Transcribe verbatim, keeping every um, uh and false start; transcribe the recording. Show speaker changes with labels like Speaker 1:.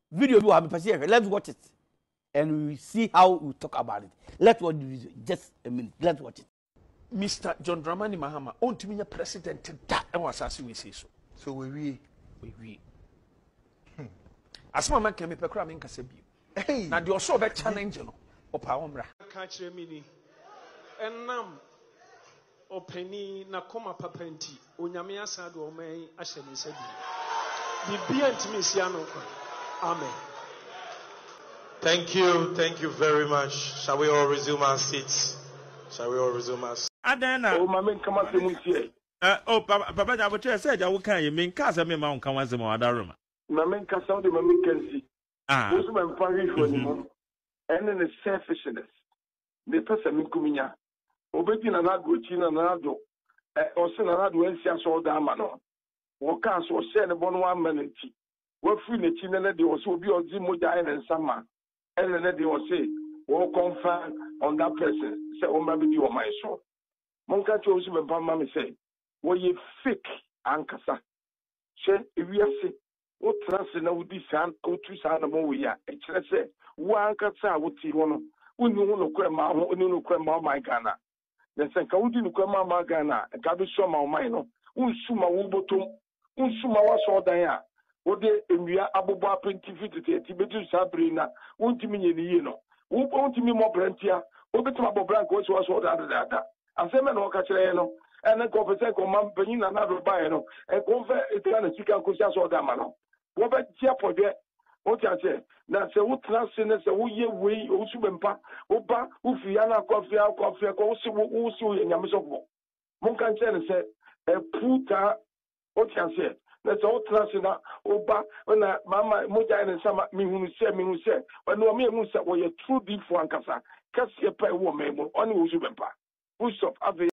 Speaker 1: Video you have been let's watch it. And we see how we talk about it. Let's watch it. Just a minute. Let's watch it.
Speaker 2: Mister John Dramani Mahama, on to me a president that was as we say so.
Speaker 3: So we we
Speaker 2: we we. As my man came up a cram in Casabi.
Speaker 3: Hey,
Speaker 2: now the also back challenge or Pawamra.
Speaker 4: Catch a mini and nam or penny na coma papenti, Unyamia Sad or May Asheni said. The beer to Miss Yano. Amen.
Speaker 5: Thank you, thank you very much. Shall we all resume our seats? Shall we all resume our seats?
Speaker 6: Adena.
Speaker 7: Oh, my man, come on, to
Speaker 6: Uh, oh, Papa, Papa, I would say, I will carry you mean, Casa, me, Mount Kawazam or other room.
Speaker 7: My man, Casa, the Mammy can see.
Speaker 6: Ah,
Speaker 7: Most of my parish for him. And then the selfishness. The person in Kumina. Obeying another good chin and another. Or send another when she saw the Amano. What cast was said about one minute. What free the chin and they was will be on Zimo and Summer. And then they will say, "Well, confirm on that person." Say, "Oh, maybe you are my son." Monka chose him and Mamma say, "Well, you fake Ankasa." Say, if you say, "What trust now with this hand, go to Sanamo, we are." It's say, "One Kasa, what you want? We know no grandma, we know grandma, my Ghana." Then say, "Can you grandma, my Ghana? And can be some of mine? Unsuma Wubotum, Unsuma was all there." What they are Abuba Pentifit, Tibetu Sabrina, won't mean you know. Who won't me more Brentia, Obetama Branco was all that data. And seven or Cachano, and then Copper Command Penina and another Biano, and convert it to a chicken Cusas or Damano. What about Chiapo there? What I say? That's a wood transcendence, a wee way, Owusu Bempah, Oba, Ufiana, coffee, coffee, coffee, Owusu, and Yamasopo. Monkan said, a puta, what I said. That's all transina Oba when Mama Moja and Sama me who say me who say but no me who say well you true deep for Ankasa kasi a pay woman on Owusu Bempah. Full stop.